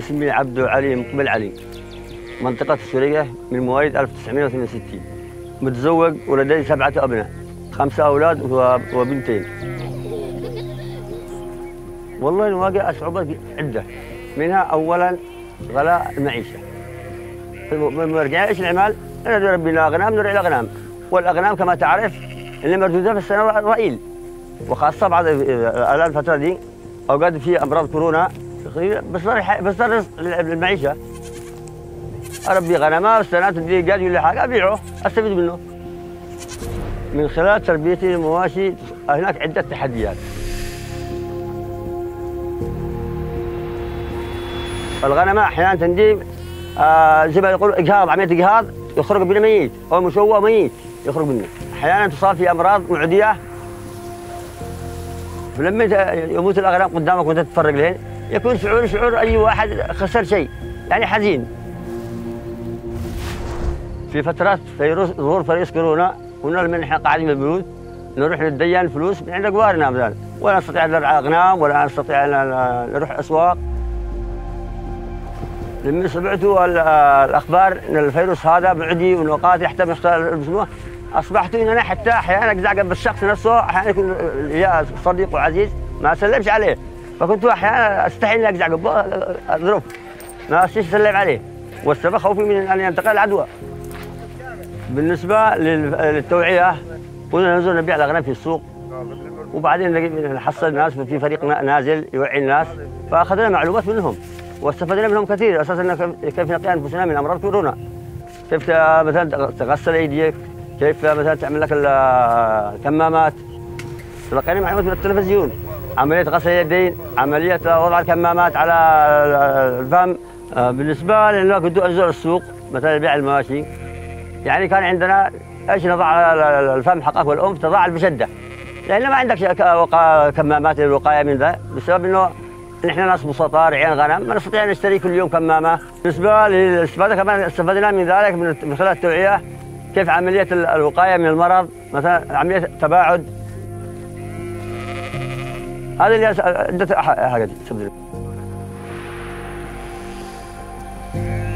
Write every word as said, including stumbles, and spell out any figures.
اسمي عبدو علي مقبل علي، منطقة السورية، من مواليد ألف وتسعمائة وثمانية وستين. متزوج ولدي سبعة أبناء، خمسة أولاد وبنتين. والله نواجه صعوبات عدة، منها أولاً غلاء المعيشة. مرجعين إيش العمال؟ ندور ربنا أغنام نرعي الأغنام، والأغنام كما تعرف اللي مردودة في السنة رائل، وخاصة بعد الآن الفترة دي أوقات في أمراض كورونا بصدر بصدر المعيشة. أربي غنماء والسنة تدي قال لي حاجة أبيعه أستفيد منه. من خلال تربيتي للمواشي هناك عدة تحديات. الغنماء أحيانا تندي آه زي ما يقولوا إجهاض، عملية إجهاض، يخرج منه ميت أو مشوه ميت يخرج منه. أحيانا تصاب في أمراض معدية، فلما يموت الأغنام قدامك وأنت تتفرج لهن يكون شعور شعور أي واحد خسر شيء، يعني حزين. في فترات ظهور فيروس كورونا كنا لما نحن قاعدين في البيوت نروح نتدين فلوس من عند جوارنا مثلا، ولا نستطيع ان نرعى اغنام ولا نستطيع ان نروح اسواق. لما سمعتوا الاخبار ان الفيروس هذا معدي ونقاط يحتمل يختار، اصبحت ان انا حتى احيانا اقزع جنب الشخص نفسه، احيانا يكون يا صديق وعزيز ما اسلمش عليه، فكنت احيانا استحي اني اقزع جنبه اظرف ما اسلم عليه، والسبب خوفي من ان ينتقل العدوى. بالنسبة للتوعية كنا ننزل نبيع الأغنام في السوق، وبعدين نحصل ناس في فريق نازل يوعي الناس، فأخذنا معلومات منهم واستفدنا منهم كثير، أساسا كيف نقي أنفسنا من أمراض كورونا، كيف مثلا تغسل أيديك، كيف مثلا تعمل لك الكمامات. تلقينا معلومات من التلفزيون، عملية غسل اليدين، عملية وضع الكمامات على الفم. بالنسبة لأنه كنت أنزل السوق مثلا بيع المواشي، يعني كان عندنا ايش نضع الفم حقك والانف تضع بشده، لان ما عندك كمامات للوقايه من ذا، بسبب انه نحن ناس بسطاء رعيان غنم ما نستطيع ان نشتري كل يوم كمامه. بالنسبه للاستفاده كمان استفدنا من ذلك من خلال التوعيه، كيف عمليه الوقايه من المرض، مثلا عمليه التباعد. هذه اللي عده حاجات تفضل.